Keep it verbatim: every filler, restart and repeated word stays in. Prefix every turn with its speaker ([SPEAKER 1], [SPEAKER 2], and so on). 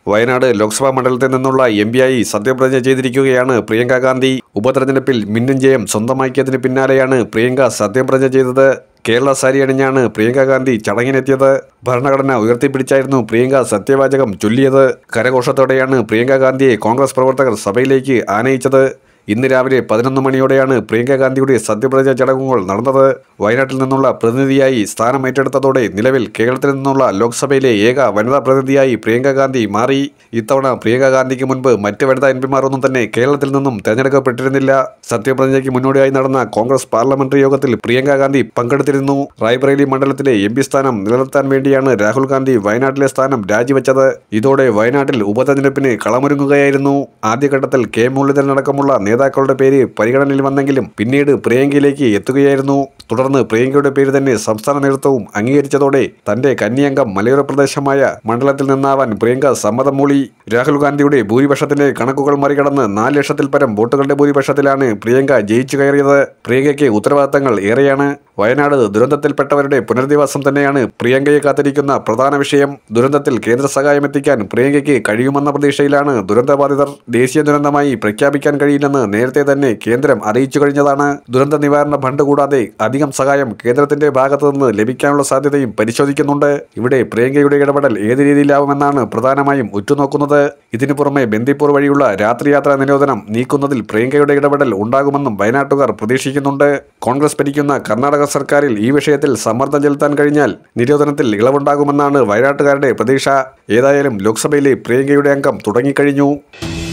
[SPEAKER 1] വയനാട് ലോക്സഭാ മണ്ഡലത്തിൽ നിന്നുള്ള എം പിയായി സത്യപ്രതിജ്ഞ ചെയ്തിരിക്കുകയാണ് പ്രിയങ്ക ഗാന്ധി. ഉപതെരഞ്ഞെടുപ്പിൽ മിന്നും ജയം സ്വന്തമാക്കിയതിന് പിന്നാലെയാണ് പ്രിയങ്ക സത്യപ്രതിജ്ഞ ചെയ്തത്. കേരള സാരി അണിഞ്ഞാണ് പ്രിയങ്ക ഗാന്ധി ചടങ്ങിനെത്തിയത്. ഭരണഘടന ഉയർത്തിപ്പിടിച്ചായിരുന്നു പ്രിയങ്ക സത്യവാചകം ചൊല്ലിയത്. കരഘോഷത്തോടെയാണ് പ്രിയങ്ക ഗാന്ധിയെ കോൺഗ്രസ് പ്രവർത്തകർ സഭയിലേക്ക് ആനയിച്ചത്. ഇന്ന് രാവിലെ പതിനൊന്ന് മണിയോടെയാണ് പ്രിയങ്ക ഗാന്ധിയുടെ സത്യപ്രതിജ്ഞ ചടങ്ങുകൾ നടന്നത്. വയനാട്ടിൽ നിന്നുള്ള പ്രതിനിധിയായി സ്ഥാനം ഏറ്റെടുത്തതോടെ നിലവിൽ കേരളത്തിൽ നിന്നുള്ള ലോക്സഭയിലെ ഏക വനിതാ പ്രതിനിധിയായി പ്രിയങ്ക ഗാന്ധി മാറി. ഇത്തവണ പ്രിയങ്ക ഗാന്ധിക്ക് മുൻപ് മറ്റ് വനിതാ എം പിമാർ ഒന്നും തന്നെ കേരളത്തിൽ നിന്നും തെരഞ്ഞെടുക്കപ്പെട്ടിരുന്നില്ല. സത്യപ്രതിജ്ഞയ്ക്ക് മുന്നോടിയായി നടന്ന കോൺഗ്രസ് പാർലമെന്ററി യോഗത്തിൽ പ്രിയങ്ക ഗാന്ധി പങ്കെടുത്തിരുന്നു. റായ്ബറേലി മണ്ഡലത്തിലെ എം പി സ്ഥാനം നിലനിർത്താൻ വേണ്ടിയാണ് രാഹുൽ ഗാന്ധി വയനാട്ടിലെ സ്ഥാനം രാജിവെച്ചത്. ഇതോടെ വയനാട്ടിൽ ഉപതെരഞ്ഞെടുപ്പിന് കളമൊരുങ്ങുകയായിരുന്നു. ആദ്യഘട്ടത്തിൽ കെ മുരളീധരൻ അടക്കമുള്ള നേതാക്കളുടെ പേര് പരിഗണനയിൽ വന്നെങ്കിലും പിന്നീട് പ്രിയങ്കയിലേക്ക് എത്തുകയായിരുന്നു. തുടർന്ന് പ്രിയങ്കയുടെ പേര് തന്നെ സംസ്ഥാന നേതൃത്വവും അംഗീകരിച്ചതോടെ തന്റെ കന്നിയംഗം മലയോര പ്രദേശമായ മണ്ഡലത്തിൽ നിന്നാവാൻ പ്രിയങ്ക സമ്മതം മൂളി. രാഹുൽ ഗാന്ധിയുടെ ഭൂരിപക്ഷത്തിന്റെ കണക്കുകൾ മറികടന്ന് നാല് ലക്ഷത്തിൽ പരം വോട്ടുകളുടെ ഭൂരിപക്ഷത്തിലാണ് പ്രിയങ്ക ജയിച്ചു കയറിയത്. പ്രിയങ്കയ്ക്ക് ഉത്തരവാദിത്തങ്ങൾ ഏറെയാണ്. വയനാട് ദുരന്തത്തിൽപ്പെട്ടവരുടെ പുനരധിവാസം തന്നെയാണ് പ്രിയങ്കയെ കാത്തിരിക്കുന്ന പ്രധാന വിഷയം. ദുരന്തത്തിൽ കേന്ദ്ര സഹായം എത്തിക്കാൻ പ്രിയങ്കയ്ക്ക് കഴിയുമെന്ന പ്രതീക്ഷയിലാണ് ദുരന്തബാധിതർ. ദേശീയ ദുരന്തമായി പ്രഖ്യാപിക്കാൻ കഴിയില്ലെന്ന് നേരത്തെ തന്നെ കേന്ദ്രം അറിയിച്ചു കഴിഞ്ഞതാണ്. ദുരന്ത നിവാരണ ഫണ്ട് കൂടാതെ അധികം സഹായം കേന്ദ്രത്തിന്റെ ഭാഗത്തു നിന്ന് ലഭിക്കാനുള്ള സാധ്യതയും പരിശോധിക്കുന്നുണ്ട്. ഇവിടെ പ്രിയങ്കയുടെ ഇടപെടൽ ഏത് രീതിയിലാവുമെന്നാണ് പ്രധാനമായും ഉറ്റുനോക്കുന്നത്. ഇതിനു പുറമെ ബന്ദിപ്പൂർ വഴിയുള്ള രാത്രിയാത്രാ നിരോധനം നീക്കുന്നതിൽ പ്രിയങ്കയുടെ ഇടപെടൽ ഉണ്ടാകുമെന്നും വയനാട്ടുകാർ പ്രതീക്ഷിക്കുന്നുണ്ട്. കോൺഗ്രസ് ഭരിക്കുന്ന കർണാടക സർക്കാരിൽ ഈ വിഷയത്തിൽ സമ്മർദ്ദം ചെലുത്താൻ കഴിഞ്ഞാൽ നിരോധനത്തിൽ ഇളവുണ്ടാകുമെന്നാണ് വയനാട്ടുകാരുടെ പ്രതീക്ഷ. ഏതായാലും ലോക്സഭയിലെ പ്രിയങ്കയുടെ അംഗം തുടങ്ങിക്കഴിഞ്ഞു.